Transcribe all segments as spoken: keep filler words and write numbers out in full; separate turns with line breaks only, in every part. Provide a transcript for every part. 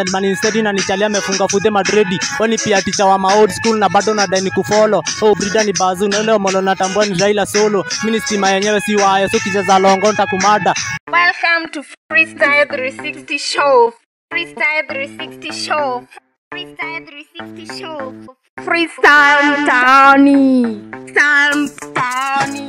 Man instead na nichalia amefunga fude Madridi. Wani pia teacher wa ma old school na bado na dai kufollow. Oh brida ni bazu na leo molo natambua ni Raila solo. Mimi stima yenyewe si waya so kijaza longo nitakumada.
Welcome to Freestyle three sixty show. Freestyle three sixty show. Freestyle three sixty show. Freestyle Townie. Sam Townie.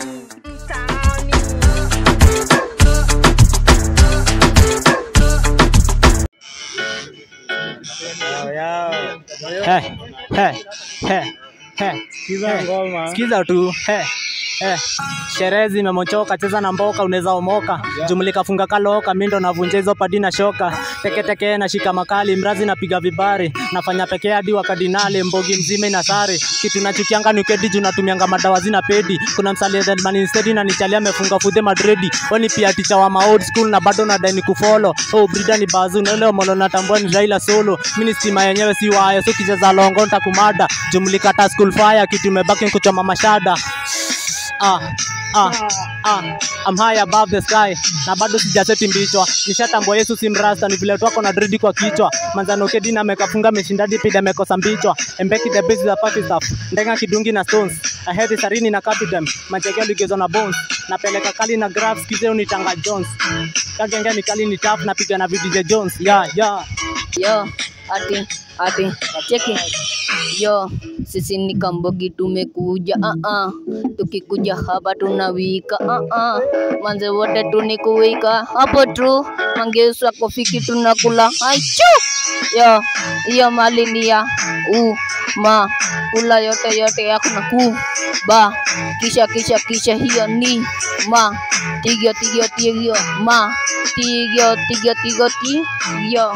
Hey, hey, hey, hey.
Sikiza ngoma.
Sikiza tu. Hey. Eh, sherehe zimemochoka, cheza na mboka unaweza omoka. Yeah. Jumlika funga kaloka, mimi ndo navunja hizo padi na shoka. Teke teke na shika makali, mrazi napiga vibari. Nafanya pekee hadi wa kardinali, mbogi mzima ina sare. Kitu nachukianga ni ukedi juu natumianga madawa zina pedi. Kuna msali man instead na nichalia amefunga fude Madridi. Wani pia teacher wa ma old school na bado na dai kufollow. Oh brida ni bazu na leo molo natambua ni Raila solo. Mimi stima yenyewe si waya so kijaza longo nitakumada. Jumlika ta school fire, kitu imebaki kuchoma mashada. Ah, ah, ah, I'm high above the sky. Na bado sijaseti mbichwa. Nishatambua Yesu si mrasta, ni vile tu ako na dread kwa kichwa. Manzano kedi na mekafunga meshindadi pida mekosa mbichwa. Mbeki the base za party stuff. Ndenga kidungi na stones. I had sarini na capital. Manchegea ligezo na bones. Napeleka kali na graphs kizeo ni Tanga Jones. Kagenge ni kali ni tough na piga na V D J Jones. Yeah, yeah.
Yo, ati, ati, cheki. Yo, sisi ni Kambogi tumekuja ah uh ah -uh. Tukikuja hapa tunawika ah uh ah -uh. Manze wote tunikuwika hapo true. Mangeuswa kofiki tunakula aichu. Yo, iyo mali ni ya u ma kula yote yote yako na ku ba kisha kisha kisha hiyo ni ma tigyo tigyo tigyo ma tigyo tigyo tigyo tigyo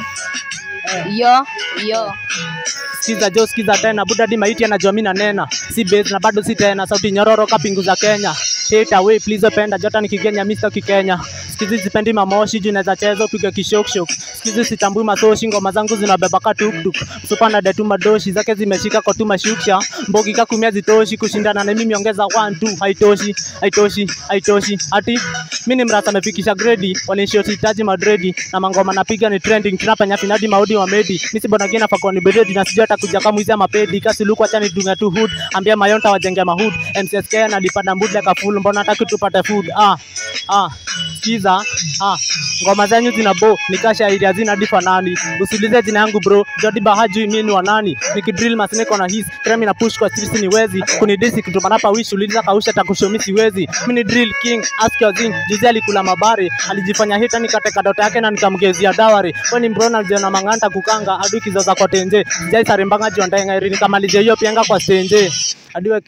yo yo.
Sikiza jo, sikiza tena, buda di maiti anajua mimi na nena. Si base na bado si tena, sauti nyororo kapingu za Kenya. Hate away please penda, jota nikigenya Mister Kikenya. Sikizi sipendi mamoshi juu naweza cheza upige kishok shok. Sikizi sitambui masoshi, ngoma zangu zinabeba ka tuk tuk. Supana de tuma doshi zake zimeshika kwa tuma shuksha. Mbogi kakumia zitoshi kushindana na mimi ongeza one two. Haitoshi, haitoshi, haitoshi. Ati mimi ni mrasa mefikisha grade, walinishoti hitaji Madridi na mangoma napiga ni trending. Tunapanya finadi maudi wa medi. Mimi si bona gena fakoni bededi na sijui hata kuja kama hizi mapedi. Kasi luku acha ni dunga tu hood. Ambia mayonta wajenge mahood. M C S K na lipada mbudle ka full. Mbona nataka tupate food. Ah, ah. Sikiza, ah, ngoma zenyu zina bo, nikasha idea zina difanani. Usilize jina yangu bro, Jody Bahaju mimi ni wa nani? Nikidrill masine kona his, kremi na push kwa streets ni wezi. Kunidisi kituma napa wish uliza kausha takushomi siwezi. Mimi ni drill king, ask your zing, juzi alikula mabari. Alijifanya hita nikateka dota yake na nikamgezia dawari. Kwani mbrona jana manganta kukanga, adu kizaza kwa tenje. Sijai sarembanga jionda ngairi nikamalize hiyo pianga kwa stenje. Adiwe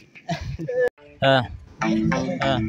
eh eh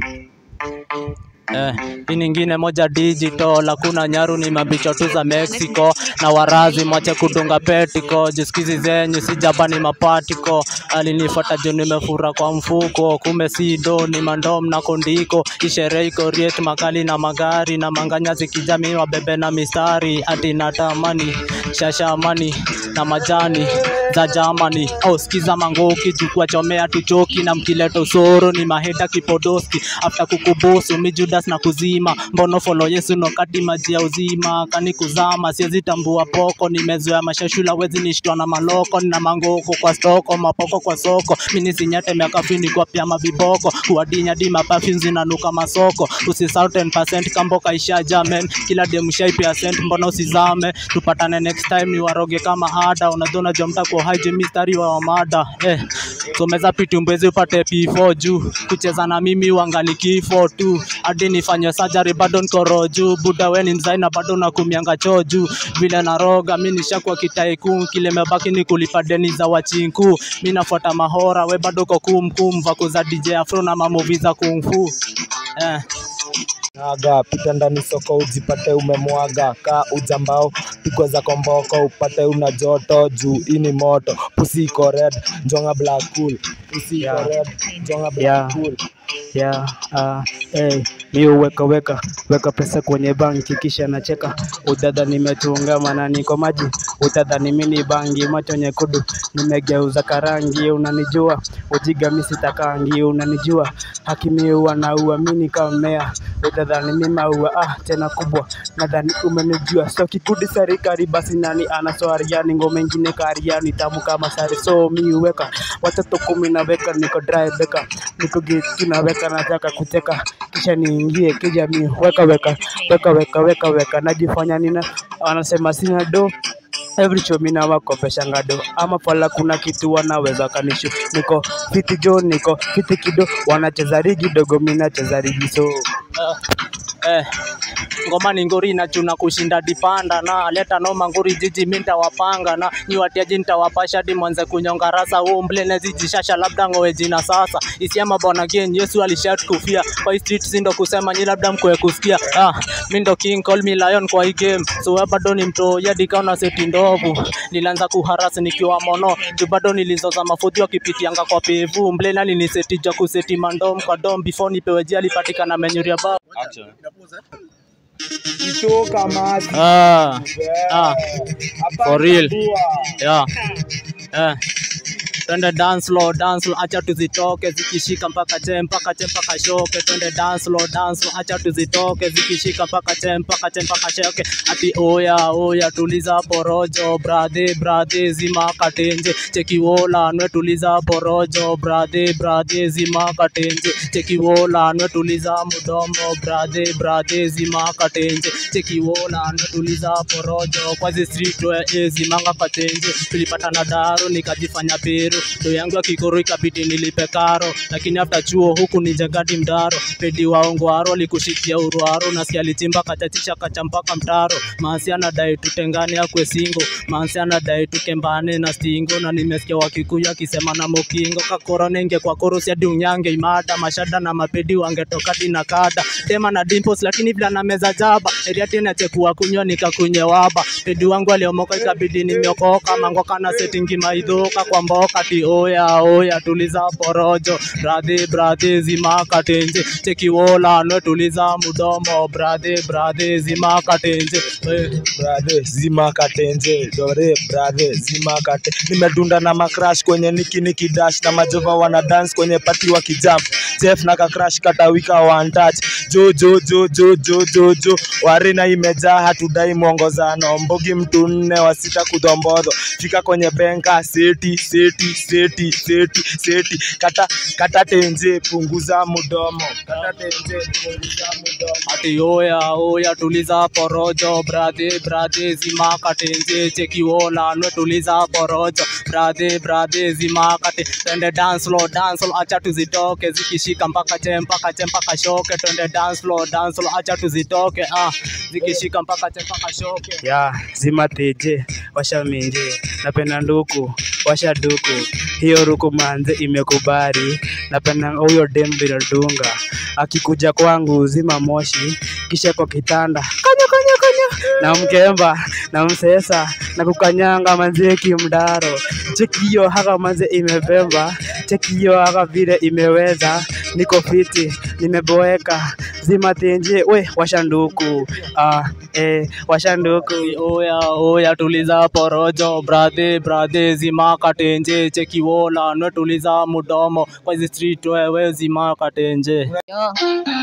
Eh, hii nyingine moja digital, hakuna nyaru ni mabicho tu za Mexico. Na warazi mwache kudunga petiko, jisikizi zenyu si Japani mapatiko. Alinifuata juu nimefura kwa mfuko, kumbe si do ni mandom na kondiko. Ishere iko riet makali na magari, na manganya zikijami wabebe na mistari. Ati natamani, shashamani na majani za Germany. Au sikiza mangoki chukua chomea tuchoki, na mkileto soro ni maheta kipodoski. After kukubusu mijuda na kuzima, mbono follow Yesu no kati maji ya uzima. Kani kuzama siwezi tambua poko, nimezoea mashashula wezi nishtwa na maloko. Nina mangoko kwa stoko, mapoko kwa soko. Mini sinyate miaka fini kwa pia mabiboko. Kuadinya di maperfumes zinanuka masoko. Usisahau ten percent kamboka isha jamen. Kila demu shaipi ya cent mbono usizame. Tupatane next time ni waroge kama ada. Unadona jomta kwa haije mistari wa wamada. Eh, someza pitu mbezi upate P four juu. Kucheza na mimi wangali kifo tu. Adi nifanye surgery bado niko roju. Buda we ni mzaina bado nakumianga choju. Vile na roga mimi nishakuwa kitaiku. Kile mebaki ni kulipa deni za wachinku. Mimi nafuata mahora we bado kwa kum kum. Vako za D J Afro na mamovi za kung fu. Eh.
Naga pita ndani soko ujipate umemwaga. Ka ujambao piko za komboko upate una joto juu ini moto. Pussy iko red, njonga black cool. Pussy iko red, njonga black
yeah.
cool.
Yeah, uh, hey.
Mi uweka weka weka pesa kwenye banki kisha nacheka. Udada nimetungama na niko maji. Udada ni mini bangi macho nyekundu nimegeuza karangi. Unanijua ujiga mimi sitakangi. Unanijua hakimi wanauamini kama mmea. Udada ni mimi maua ah tena kubwa nadhani umenijua. So kikudi serikali basi nani anaswariani ngome nyingine kariani tamu kama sari. So mi uweka watoto kumi na weka niko dry beka niko geti na weka nataka kuteka kisha niingie kijamii. Weka weka weka weka weka weka najifanya nina anasema sina do every show mina wako pesha ngado ama pala kuna kitu wanaweza kanishu. Niko fiti jo niko fiti kido wanacheza rigi dogo mina cheza rigi. So
uh, eh ngoma ni ngori na chuna kushinda dipanda na leta noma ngori jiji minta wapanga na nyiwatiaji nitawapasha di mwanze kunyonga rasa umble nezi jishasha labda ngowe jina sasa isiama bona gen Yesu alishat kufia kwa street sindo kusema nyi labda mkwe kusikia. Ah mindo king call me lion kwa hii game. So we bado ni mto ya dikaona seti ndovu nilanza kuharasi nikiwa mono juu bado nilizoza mafudhi wakipitianga kwa pevu mble nani ni seti ja kuseti mandom kwa dom before nipewe jia lipatikana menyuria ba
Itoka mati.
Ah, ah, for real. Yeah. Eh. Twende dance floor, dance floor, acha tuzitoke zikishika mpaka che mpaka che mpaka shoke. Twende dance floor, dance floor, acha tuzitoke zikishika mpaka che mpaka che mpaka shoke. Ati oya oya tuliza porojo brade brade zima katenje cheki wola nwe tuliza porojo brade brade zima katenje cheki wola nwe tuliza mudomo brade brade zima katenje cheki wola nwe tuliza porojo kwa zi street we zima katenje. Tulipata na daro nikajifanya peru do yangu ya kikoro ikabidi nilipe karo lakini after chuo huku ni jagadi mdaro pedi waongwaro likushikia uruaro nasikia lichimba kachachisha kachampaka mtaro. Mansi anadai tutengane akwe singo mansi anadai tukembane na stingo na nimesikia wakikuyu akisema na mokingo kakoro nenge kwa korosi hadi unyange imada mashada na mapedi wangetoka dina kada tema na dimples lakini bila na meza jaba area tena chekua kunywa nikakunye waba pedi wangu aliomoka ikabidi nimeokoka mangoka na setting maidhoka kwa mboka. Ti oya oya tuliza porojo brade brade zima katenje cheki wola no tuliza mudomo brade brade zima katenje
brade zima katenje dore brade zima kate. Nimedunda na macrash kwenye niki niki dash na majova wana dance kwenye party wa kijump Jeff na ka crash katawika one touch jo jo jo jo jo jo jo warina imejaa hatudai mwongozano mbogi mtu nne wa sita kudombodo fika kwenye benka seti seti seti seti seti kata kata tenje punguza mudomo kata tenje punguza mudomo.
Ati oya oya tuliza porojo brade brade zima katenje cheki wola no tuliza porojo brade brade zima kate. Twende dance floor dance floor acha tuzitoke zikishika mpaka che mpaka che mpaka shoke. Twende dance floor dance floor acha tuzitoke ah zikishika mpaka che mpaka shoke.
ya zima teje washa minje napenda nduku washa duku hiyo ruku manze imekubali napenda huyo dem bila dunga akikuja kwangu zima moshi kisha kwa kitanda kanya kanya kanya na mkemba na msesa na kukanyanga manze kimdaro cheki hiyo haka manze imepemba cheki hiyo haka vile imeweza niko fiti nimeboeka zima tenje we washanduku ah eh washanduku
oya oya tuliza porojo brade brade zima katenje cheki wola no tuliza mudomo kwa zi street wewe zima katenje.
Yo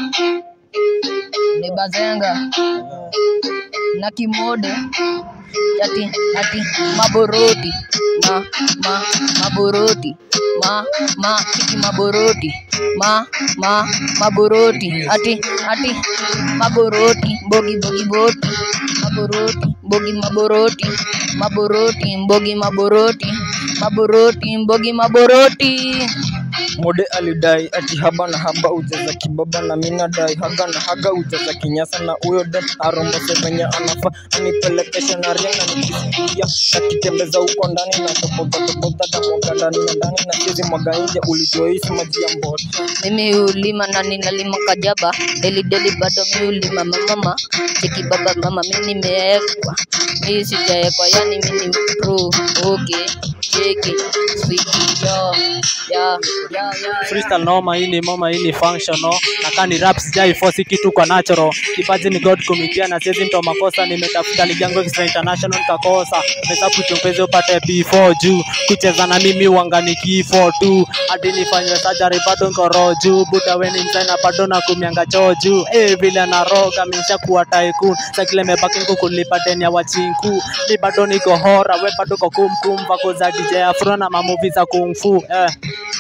ni bazenga na kimode ati ati maboroti ma ma maboroti ma ma kiki maboroti ma ma maboroti ati ati maboroti bogi bogi boti maboroti bogi maboroti maboroti bogi maboroti maboroti bogi maboroti.
Mode alidai ati haba na haba ujaza kibaba na mina dai haga na haga ujaza kinyasa na uyo dem arombo sevenya anafa anipelekesha na ringa nikisikia akitembeza uko ndani na topoza topoza damoga ndani na ndani na hizi mwaga nje ulijoisi maji ya mbota.
Mimi ulima na ninalima kajaba deli deli bado mimi ulima mama cheki baba mama mimi nimeekwa mimi sijaekwa yani mimi ni pro okay cheki sweet yo ya ya ya
Freestyle noma, hii ni moma, hii ni functional. Na kani rap sijai force kitu kwa natural. Kipaji ni God kumipia na siezi mto makosa. Nimetafuta lijango extra international nikakosa. Mesa kuchungpezi upate P four juu. Kucheza na mimi wanga ni kifo tu. Hadi nifanywe surgery bado nko roho juu. Buda weni msaina bado na kumianga choo juu. Eh vile na roga misha kuwa tycoon. Sakile mebaki nku kulipa deni ya wachinku. Mi bado niko hora, we bado kwa kumkum. Vako za D J Afro na mamovie za kung fu. Eh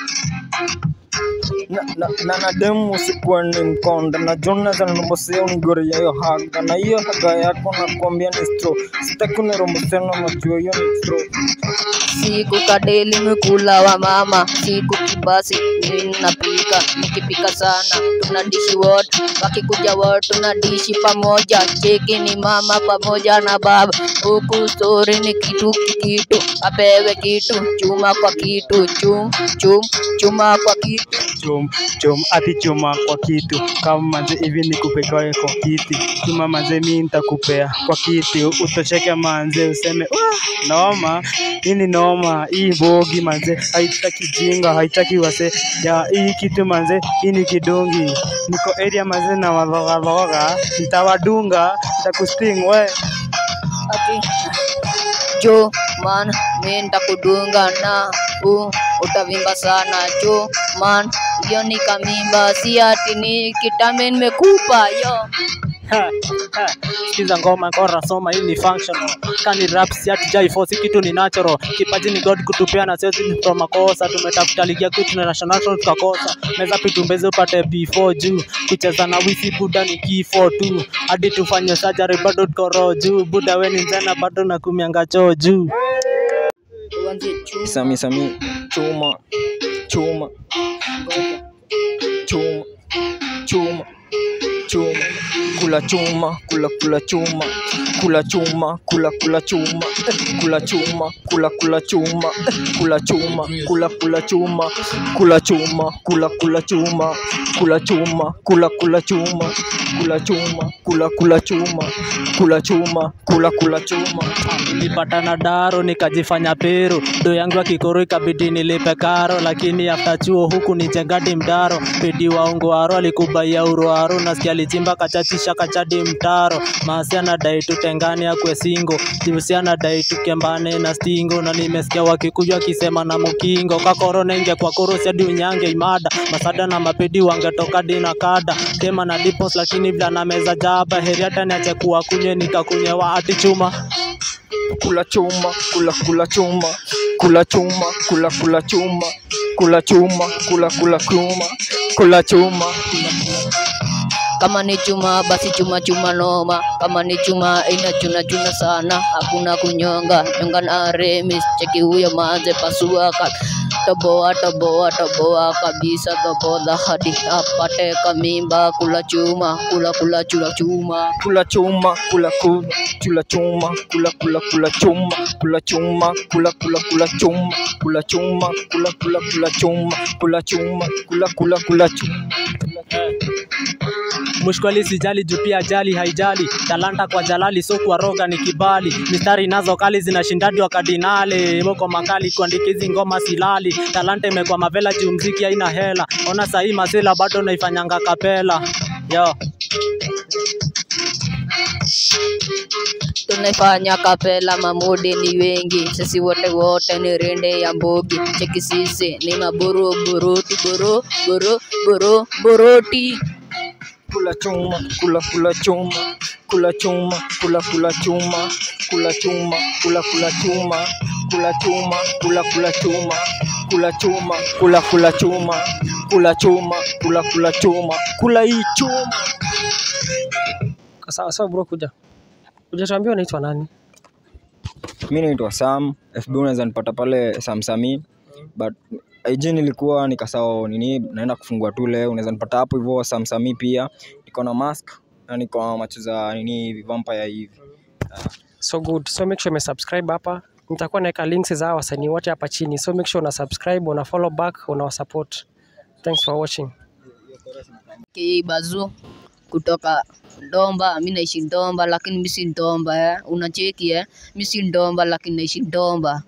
na na na na demu sikuwa ni mkonda na Jonas anambosea unigori ya hiyo haga na hiyo haga yako nakwambia ni stro sitaki unirombosea na majua hiyo ni stro.
siku kadeli mkula wa mama siku kibasi mimi napika nikipika sana tunadishi wote wakikuja wote tunadishi pamoja cheki ni mama pamoja na baba huku story ni kitu kitu apewe kitu chuma kwa kitu chum chum chuma kwa kitu
chum chum ati chuma kwa kitu kama manze hivi nikupekae kwa kiti chuma manze mimi nitakupea kwa kiti utosheke manze useme wah noma ini noma hii bogi manze haitaki jinga haitaki wase ya hii kitu manze ini kidongi niko area manze na wadhoga dhoga nitawadunga nitakusting we
ati jo man mimi nitakudunga na u utavimba sana jo man hiyo ni kamimba si ati ni kitambe nimekupa yo.
Ha, ha. Sikiza ngoma kora soma, hii ni functional. Kani rap si ati jai force kitu ni natural. Kipaji ni God kutupea na sisi ni from makosa. Tumetafuta ligi ya kwetu na national tukakosa. Meza pitumbeze upate P four juu. Kucheza na wisi buda ni kifo tu. Hadi tufanye surgery bado tuko roho juu. Buda weni njana bado na kumianga choo juu.
Sami sami chuma chuma chuma chuma chuma kula chuma kula kula chuma kula chuma kula kula chuma kula chuma kula kula chuma kula chuma kula kula chuma kula chuma kula kula chuma kula chuma kula kula chuma kula chuma kula kula chuma kula chuma kula kula chuma.
Nilipata na daro nikajifanya peru do yangu akikoro ikabidi nilipe karo lakini after chuo huku nijengadi mdaro pedi waongo aro alikubaia uroaro nasikia alichimba kachachisha kachadi mtaro maasi anadai tutengane akwe singo tiusi anadai tukembane na stingo na nimesikia wakikuja wakisema na mukingo kakorona inge kwa korosi hadi unyange imada masada na mapedi wangetoka dina kada kema na dipos lakini vila na meza jaba heri hata niache kuwa kunye nikakunye wa ati chuma
kula chuma kula kula chuma kula chuma kula kula chuma kula chuma kula kula chuma kula chuma
kama ni chuma basi chuma chuma noma kama ni chuma ina chuna chuna sana hakuna kunyonga nyonga na remis cheki huyo manze pasua ka toboa toboa toboa kabisa toboa hadi apate kamimba kula chuma kula kula chula chuma
kula chuma kula kula chula chuma kula kula kula chuma kula chuma kula kula kula chuma kula chuma kula kula kula chuma kula chuma kula kula kula chuma.
Mushkwali sijali jupia jali haijali talanta kwa jalali so kwa roga ni kibali mistari nazo kali zinashindadi wa kardinale moko makali kuandikizi ngoma silali talanta imekuwa mavela juu mziki haina hela ona sahi masela bado naifanyanga kapela yo
tunafanya kapela mamode ni wengi sisi wote wote ni rende ya mbogi cheki sisi ni maburu buruti buru buru buru buruti
kula chuma kula kula chuma kula chuma kula kula chuma kula chuma kula kula chuma kula chuma kula kula chuma kula chuma kula kula chuma kula chuma kula kula chuma kula hii chuma.
Sawa sawa bro, kuja kuja tuambie unaitwa nani?
Mimi naitwa Sam, F B unaweza nipata pale Sam Sami, but I G nilikuwa nikasahau nini naenda kufungua tu leo, unaweza nipata hapo hivyo Sam Sami pia. Niko na mask na niko na macho za nini vampire hivi.
So good. So make sure you subscribe hapa. Nitakuwa naweka links za wasanii wote hapa chini. So make sure una subscribe, una follow back, una support. Thanks for watching.
Kibazu kutoka Ndomba, mimi naishi Ndomba lakini mimi si Ndomba eh. Unacheki eh? Mimi si Ndomba lakini naishi Ndomba.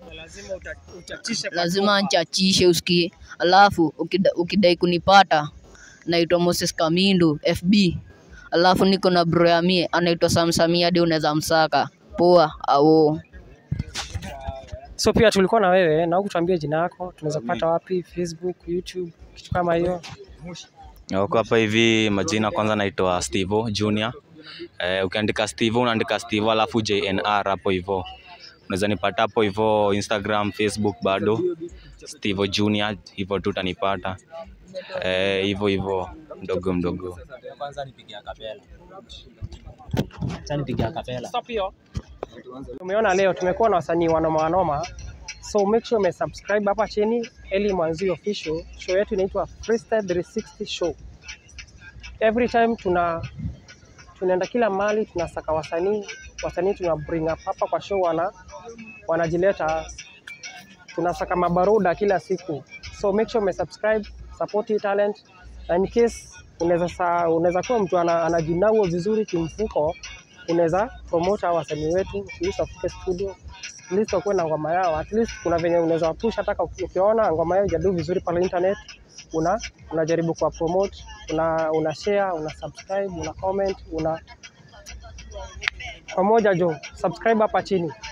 lazima nchachishe usikie. Alafu ukida, ukidai kunipata naitwa Moses Kamindu F B. Alafu niko na bro ya mie anaitwa Sam Samia, hadi unaweza msaka. Poa au.
So pia tulikuwa na wewe na ukutuambia jina yako, tunaweza kupata wapi? Facebook, YouTube, kitu kama hiyo.
Huko hapa hivi majina kwanza naitwa Steve Junior. Eh, ukiandika Steve unaandika Steve alafu J N R hapo hivyo. Unaweza nipata hapo hivyo Instagram, Facebook bado Steve Junior, hivyo tu utanipata. Eh, hivyo hivyo mdogo mdogo.
Kwanza nipigia kapela. Acha nipigia kapela.
Stop hiyo. Tumeona leo tumekuwa na wasanii wanoma wanoma. So make sure you subscribe hapa chini Eli Mwanzi Official. Show yetu inaitwa Freestyle three sixty Show. Every time tuna tunaenda kila mahali, tunasaka wasanii, wasanii tuna bring up hapa kwa show, wana wanajileta, tunasaka mabaruda kila siku. So make sure you subscribe, support hii talent. And in case unaweza unaweza kuwa mtu anajinao vizuri kimfuko, unaweza promote hawa wasanii wetu, list of studio, list of na ngoma yao. At least kuna venye unaweza push, hata ukiona ngoma yao hajadu vizuri pale internet, una unajaribu kwa promote, una una share, una subscribe, una comment, una pamoja jo, subscribe hapa chini.